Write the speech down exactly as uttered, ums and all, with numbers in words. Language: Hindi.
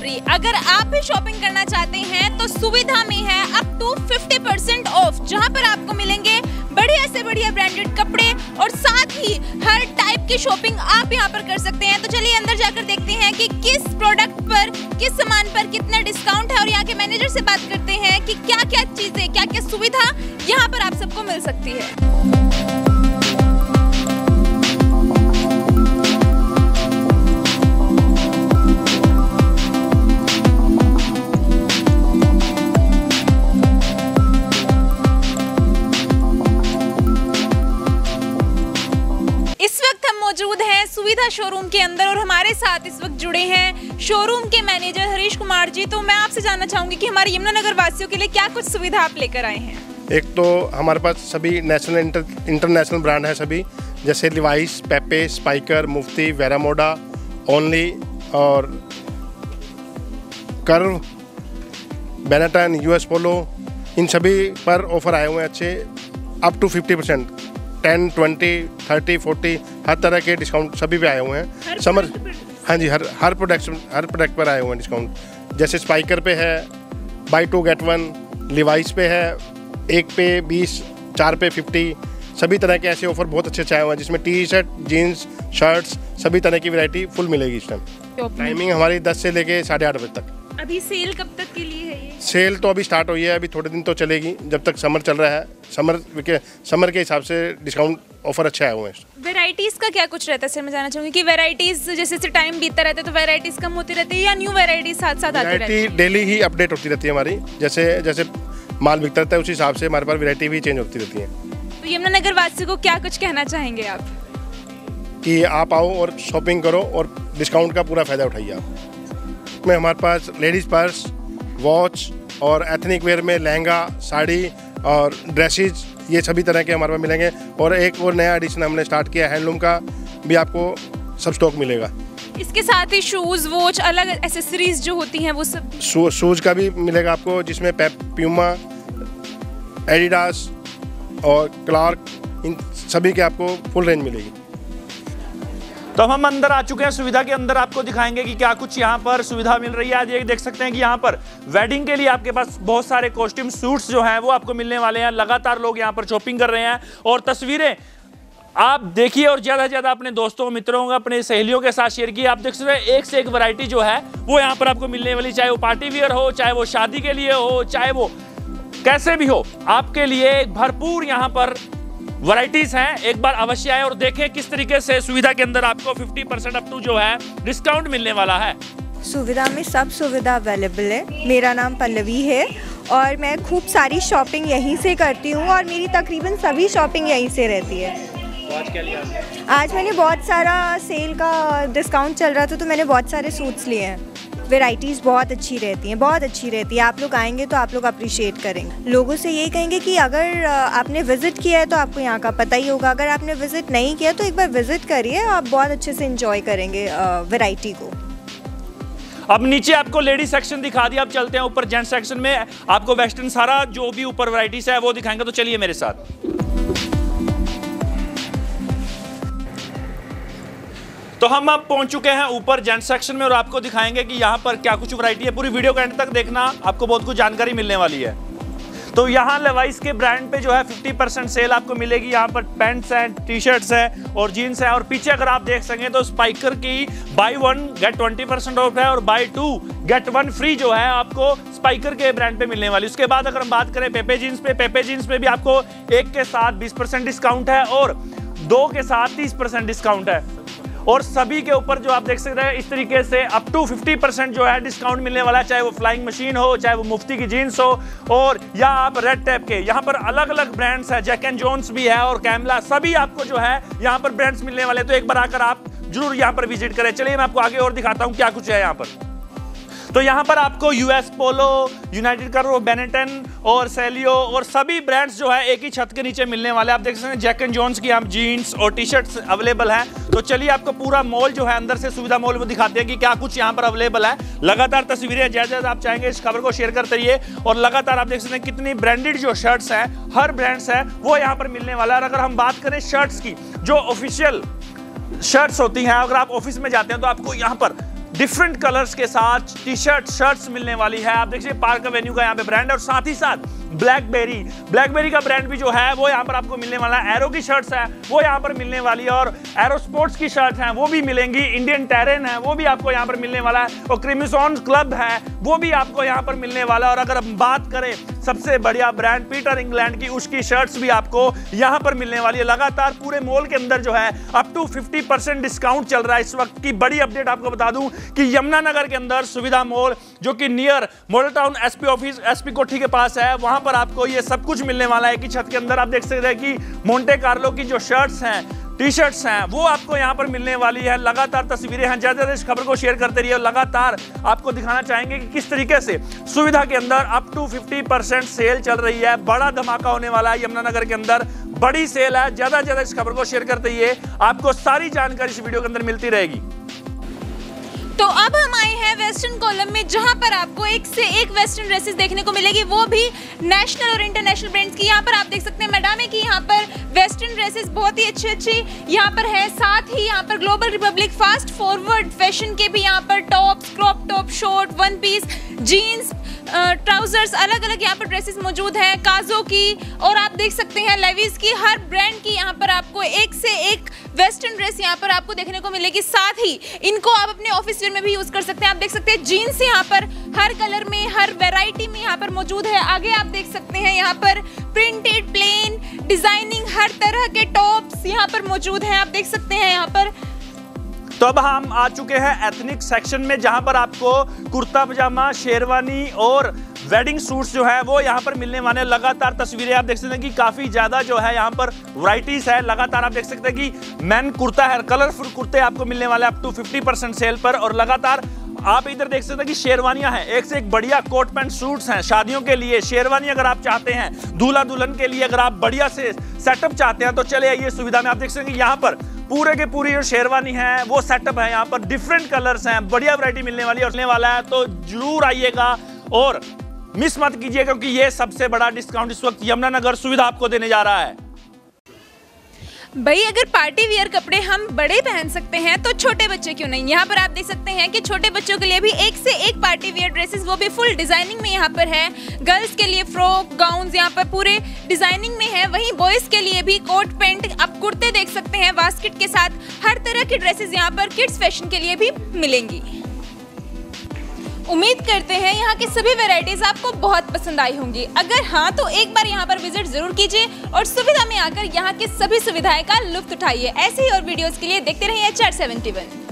फ्री। अगर आप भी शॉपिंग करना चाहते हैं तो सुविधा में है up to fifty percent off, जहां पर आपको मिलेंगे बढ़िया से बढ़िया ब्रांडेड कपड़े और साथ ही हर टाइप की शॉपिंग आप यहां पर कर सकते हैं। तो चलिए अंदर जाकर देखते हैं कि किस प्रोडक्ट पर, किस सामान पर कितना डिस्काउंट है और यहाँ के मैनेजर से बात करते हैं कि क्या क्या चीजें, क्या क्या सुविधा यहाँ पर आप सबको मिल सकती है। मौजूद हैं सुविधा शोरूम के अंदर और हमारे साथ इस वक्त जुड़े हैं शोरूम के मैनेजर हरीश कुमार जी। तो मैं आपसे जानना चाहूंगी कि हमारे यमुनानगर वासियों के लिए क्या कुछ सुविधा आप लेकर आए हैं। एक तो हमारे पास सभी नेशनल इंटर, इंटरनेशनल ब्रांड है सभी, जैसे Levi's, Pepe, Spykar, Mufti, Vero Moda, Only और कर्व, बेनेटन, यूएस पोलो, इन सभी पर ऑफर आए हुए हैं अच्छे, up to fifty percent, ten, twenty, thirty, forty, हर तरह के डिस्काउंट सभी पे आए हुए हैं। समर, हाँ जी, हर हर प्रोडक्ट हर प्रोडक्ट पर आए हुए हैं डिस्काउंट। जैसे स्पाइकर पे है buy two get one, Levi's पे है एक पे बीस, चार पे फिफ्टी, सभी तरह के ऐसे ऑफर बहुत अच्छे अच्छे आए हुए हैं, जिसमें टी शर्ट, जीन्स, शर्ट्स, सभी तरह की वैरायटी फुल मिलेगी इस टाइम। टाइमिंग हमारी दस से लेके साढ़े आठ बजे तक। अभी सेल कब तक के लिए है ये? सेल तो अभी स्टार्ट हुई है, अभी थोड़े दिन तो चलेगी जब तक समर चल रहा है। समर के समर के हिसाब से डिस्काउंट ऑफर अच्छा आए हुए हैं। वैरायटीज का क्या कुछ रहता है सर? मैं जानना चाहूंगी कि वैरायटीज जैसे जैसे टाइम बीतता रहता है तो वैरायटीज कम होती रहती है या न्यू वैरायटीज साथ साथ आती रहती है? वैरायटी डेली ही अपडेट होती रहती है हमारी, जैसे जैसे माल बिकता रहता है उसी हिसाब से हमारे पास वैरायटी भी चेंज होती रहती है। तो यमुनानगर वासियों को क्या कुछ कहना चाहेंगे आप? कि आप आओ और शॉपिंग करो और डिस्काउंट का पूरा फ़ायदा उठाइए आप। में हमारे पास लेडीज़ पर्स, वॉच और एथनिक वेयर में लहंगा, साड़ी और ड्रेसेस, ये सभी तरह के हमारे पास मिलेंगे। और एक और नया एडिशन हमने स्टार्ट किया हैंडलूम का भी, आपको सब स्टॉक मिलेगा। इसके साथ ही शूज़, वॉच, अलग एसेसरीज जो होती हैं वो सब? शू, शूज़ का भी मिलेगा आपको, जिसमें पेप, प्यूमा, एडिडास और क्लार्क, इन सभी के आपको फुल रेंज मिलेगी। तो हम अंदर आ चुके हैं, सुविधा के अंदर आपको दिखाएंगे कि क्या कुछ यहाँ पर सुविधा मिल रही है। आज ये देख सकते हैं कि यहाँ पर वेडिंग के लिए आपके पास बहुत सारे कॉस्ट्यूम सूट्स जो हैं वो आपको मिलने वाले हैं। लगातार लोग यहाँ पर शॉपिंग कर रहे हैं और तस्वीरें आप देखिए और ज़्यादा से ज़्यादा अपने दोस्तों, मित्रों, अपने सहेलियों के साथ शेयर किए। आप देख सकते हैं एक से एक वैरायटी जो है वो यहाँ पर आपको मिलने वाली, चाहे वो पार्टी वियर हो, चाहे वो शादी के लिए हो, चाहे वो कैसे भी हो, आपके लिए भरपूर यहाँ पर वैरायटीज हैं। एक बार अवश्य आए और देखें किस तरीके से सुविधा के अंदर आपको फिफ्टी परसेंट अप टू जो है डिस्काउंट मिलने वाला है। सुविधा में सब सुविधा अवेलेबल है। मेरा नाम पल्लवी है और मैं खूब सारी शॉपिंग यहीं से करती हूँ और मेरी तकरीबन सभी शॉपिंग यहीं से रहती है। आज क्या लिया? आज मैंने बहुत सारा सेल का डिस्काउंट चल रहा था तो मैंने बहुत सारे सूट्स लिए हैं। वैरायटीज़ बहुत अच्छी रहती हैं, बहुत अच्छी रहती है। आप लोग आएंगे तो आप लोग अप्रिशिएट करेंगे। लोगों से यही कहेंगे कि अगर आपने विज़िट किया है तो आपको यहाँ का पता ही होगा, अगर आपने विज़िट नहीं किया तो एक बार विज़िट करिए, आप बहुत अच्छे से एंजॉय करेंगे वैरायटी को। अब नीचे आपको लेडीज सेक्शन दिखा दिया, अब चलते हैं ऊपर जेंट्स सेक्शन में। आपको वेस्टर्न सारा जो भी ऊपर वैरायटीज है वो दिखाएंगे, तो चलिए मेरे साथ। तो हम अब पहुंच चुके हैं ऊपर जेंट्स सेक्शन में और आपको दिखाएंगे कि यहाँ पर क्या कुछ वैरायटी है। पूरी वीडियो के एंड तक देखना, आपको बहुत कुछ जानकारी मिलने वाली है। तो यहाँ लेवाइस के ब्रांड पे जो है फिफ्टी परसेंट सेल आपको मिलेगी। यहाँ पर पैंट्स हैं, टी शर्ट्स हैं और जीन्स है। और पीछे अगर आप देख सकें तो स्पाइकर की buy one get twenty percent off है और buy two get one free जो है आपको स्पाइकर के ब्रांड पे मिलने वाली। उसके बाद अगर हम बात करें पेपे जीन्स पे, पेपे जीन्स पे भी आपको एक के साथ बीस परसेंट डिस्काउंट है और दो के साथ तीस परसेंट डिस्काउंट है। और सभी के ऊपर जो आप देख सकते हैं इस तरीके से अप टू फिफ्टी परसेंट जो है डिस्काउंट मिलने वाला है, चाहे वो फ्लाइंग मशीन हो, चाहे वो मुफ्ती की जीन्स हो और या आप रेड टैप के। यहाँ पर अलग अलग ब्रांड्स है, जैक एंड जोन्स भी है और कैमला, सभी आपको जो है यहाँ पर ब्रांड्स मिलने वाले। तो एक बार आकर आप जरूर यहाँ पर विजिट करें। चलिए मैं आपको आगे और दिखाता हूँ क्या कुछ है यहाँ पर। तो यहाँ पर आपको US Polo, United Curve, Benetton और सेलियो और सभी ब्रांड्स जो है एक ही छत के नीचे मिलने वाले। आप देख सकते हैं जैक एंड जोन्स की आप जीन्स और टी शर्ट्स अवेलेबल हैं। तो चलिए आपको पूरा मॉल जो है अंदर से सुविधा मॉल में दिखाते हैं कि क्या कुछ यहाँ पर अवेलेबल है। लगातार तस्वीरें जैसे जैसे आप चाहेंगे इस खबर को शेयर करते रहिए और लगातार आप देख सकते हैं कितनी ब्रांडेड जो शर्ट्स हैं, हर ब्रांड्स है वो यहाँ पर मिलने वाला है। और अगर हम बात करें शर्ट्स की, जो ऑफिशियल शर्ट्स होती हैं, अगर आप ऑफिस में जाते हैं तो आपको यहाँ पर डिफरेंट कलर्स के साथ टी शर्ट शर्ट्स मिलने वाली है। आप देखिए पार्क एवेन्यू का यहाँ पे ब्रांड है और साथ ही साथ ब्लैकबेरी ब्लैकबेरी का ब्रांड भी जो है वो यहाँ पर आपको मिलने वाला है। एरो की शर्ट्स है वो यहाँ पर मिलने वाली है और एरो स्पोर्ट्स की शर्ट हैं वो भी मिलेंगी। इंडियन टेरेन है वो भी आपको यहाँ पर मिलने वाला है और क्रिमिसॉन क्लब है वो भी आपको यहाँ पर मिलने वाला है। और अगर हम बात करें सबसे बढ़िया ब्रांड पीटर इंग्लैंड की, उसकी शर्ट्स भी आपको यहाँ पर मिलने वाली है। लगातार पूरे मॉल के अंदर जो है up to fifty percent discount चल रहा है। इस वक्त की बड़ी अपडेट आपको बता दूं कि यमुनानगर के अंदर सुविधा मॉल जो कि near Model Town SP office SP Kothi के पास है, वहां पर आपको ये सब कुछ मिलने वाला है। एक ही छत के अंदर आप देख सकते हैं कि मोंटे कार्लो की जो शर्ट्स हैं टी शर्ट्स हैं वो आपको यहां पर मिलने वाली है। लगातार तस्वीरें हैं, ज्यादा इस खबर को शेयर करते रहिए और लगातार आपको दिखाना चाहेंगे कि किस तरीके से सुविधा के अंदर up to fifty percent sale चल रही है। बड़ा धमाका होने वाला है यमुनानगर के अंदर, बड़ी सेल है। ज्यादा ज्यादा इस खबर को शेयर करते रहिए, आपको सारी जानकारी इस वीडियो के अंदर मिलती रहेगी। तो अब हम आए हैं वेस्टर्न कॉलम में, जहां पर आपको एक से एक वेस्टर्न ड्रेसेस देखने को मिलेगी, वो भी नेशनल और इंटरनेशनल ब्रांड्स की। यहाँ पर आप देख सकते हैं मैडामे की यहाँ पर वेस्टर्न ड्रेसेस बहुत ही अच्छी अच्छी यहाँ पर है। साथ ही यहाँ पर Global Republic Fast Forward fashion के भी यहाँ पर tops, crop top, short, one piece, jeans, trousers, अलग अलग यहाँ पर ड्रेसेस मौजूद हैं। काजो की और आप देख सकते हैं लेविस की, हर ब्रांड की यहाँ पर आपको एक से एक वेस्टर्न ड्रेस यहाँ पर आपको देखने को मिलेगी। साथ ही इनको आप अपने ऑफिस वेयर में भी यूज कर सकते हैं। आप देख सकते हैं जीन्स यहाँ पर हर कलर में, हर वैरायटी में यहाँ पर मौजूद है। आगे आप देख सकते हैं यहाँ पर प्रिंटेड, प्लेन, डिजाइनिंग, हर तरह के टॉप्स यहाँ पर मौजूद हैं। आप देख सकते हैं यहाँ पर। तो अब हम आ चुके हैं एथनिक सेक्शन में, जहां पर आपको कुर्ता पजामा, शेरवानी और वेडिंग सूट्स जो है वो यहाँ पर मिलने वाले हैं। लगातार तस्वीरें आप देख सकते हैं कि काफी ज्यादा जो है यहाँ पर वैरायटीज है। लगातार आप देख सकते हैं कि मैन कुर्ता है, कलरफुल कुर्ते आपको मिलने वाले हैं up to fifty percent sale पर। और लगातार आप इधर देख सकते हैं कि शेरवानियां हैं, एक से एक बढ़िया कोट पैंट सूट्स हैं शादियों के लिए। शेरवानी अगर आप चाहते हैं दूल्हा दुल्हन के लिए, अगर आप बढ़िया से सेटअप चाहते हैं तो चले आइए सुविधा में। आप देख सकते हैं कि यहाँ पर पूरे के पूरी जो शेरवानी है वो सेटअप है। यहाँ पर डिफरेंट कलर्स हैं, बढ़िया वैरायटी मिलने वाली है और वाला है, तो जरूर आइएगा और मिस मत कीजिए, क्योंकि ये सबसे बड़ा डिस्काउंट इस वक्त यमुनानगर सुविधा आपको देने जा रहा है। भाई अगर पार्टी वियर कपड़े हम बड़े पहन सकते हैं तो छोटे बच्चे क्यों नहीं। यहाँ पर आप देख सकते हैं कि छोटे बच्चों के लिए भी एक से एक पार्टी वियर ड्रेसेस, वो भी फुल डिजाइनिंग में यहाँ पर है। गर्ल्स के लिए फ्रॉक, गाउन्स यहाँ पर पूरे डिजाइनिंग में है। वहीं बॉयज के लिए भी कोट पैंट, आप कुर्ते देख सकते हैं बास्केट के साथ। हर तरह की ड्रेसेस यहाँ पर किड्स फैशन के लिए भी मिलेंगी। उम्मीद करते हैं यहाँ की सभी वैरायटीज आपको बहुत पसंद आई होंगी। अगर हाँ तो एक बार यहाँ पर विजिट जरूर कीजिए और सुविधा में आकर यहाँ की सभी सुविधाएं का लुत्फ उठाइए। ऐसे ही और वीडियोस के लिए देखते रहिए एच आर सेवेंटी वन।